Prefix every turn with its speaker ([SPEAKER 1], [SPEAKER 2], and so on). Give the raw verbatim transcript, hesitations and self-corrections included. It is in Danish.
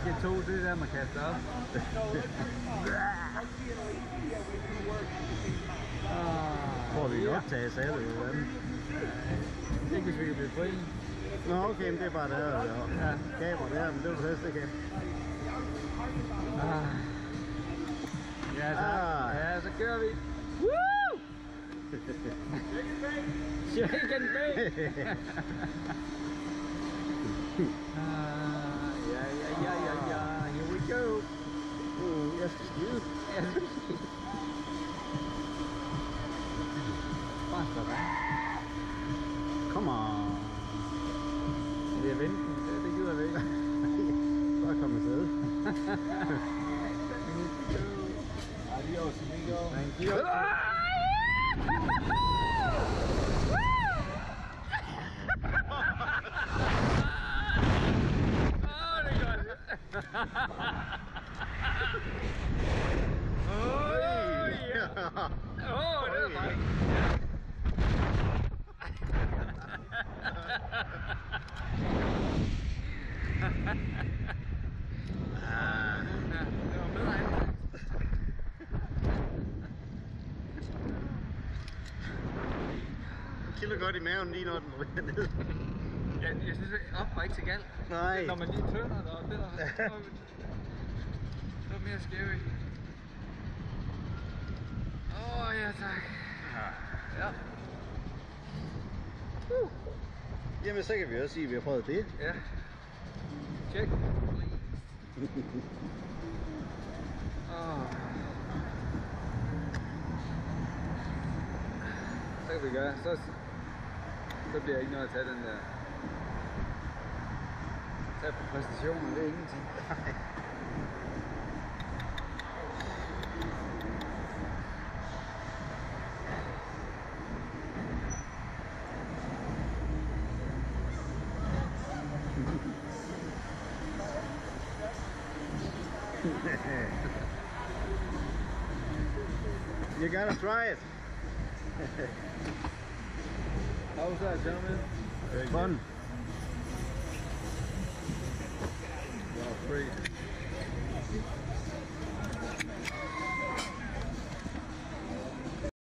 [SPEAKER 1] skal to, det er der, man kaster op.
[SPEAKER 2] Får vi en optagelse af det, eller hvad?
[SPEAKER 1] Ikke hvis vi kan blive fri.
[SPEAKER 2] Nå, okay, men det er bare der, ja. Kamera der, men det var det bedste, ikke?
[SPEAKER 1] Ah. Ja, så,
[SPEAKER 2] Ah.
[SPEAKER 1] ja, så kører vi. Woo! Shake and bake! Ah, ja, ja, ja, ja, ja, here we go!
[SPEAKER 2] Uh, jeg skal skide.
[SPEAKER 1] Jeg skal skide. Bare stop af.
[SPEAKER 2] Come on.
[SPEAKER 1] Det er venten, det, det gider vi ikke.
[SPEAKER 2] Bare kom afsted.
[SPEAKER 1] Adios, amigo. Thank you. Åh, det er godt. Åh, ja. Åh, det er mig. Ah, det var bedre end.
[SPEAKER 2] Kilder godt i maven lige når den ryger ned.
[SPEAKER 1] Ja, jeg synes ikke, op var ikke til galt.
[SPEAKER 2] Nej.
[SPEAKER 1] Når man lige tønder der, det der. Det var mere skæve. Åh, oh, ja tak. Ja.
[SPEAKER 2] Uh. Jamen så kan vi også sige, at vi har prøvet det.
[SPEAKER 1] Ja. Check. Oh. Så kan vi gøre. Så, så bliver jeg ikke noget at tage den der. Tag på præstationen, det er ingenting.
[SPEAKER 2] You gotta try it.
[SPEAKER 1] How was that, gentlemen?
[SPEAKER 2] Fun.
[SPEAKER 1] Well, free.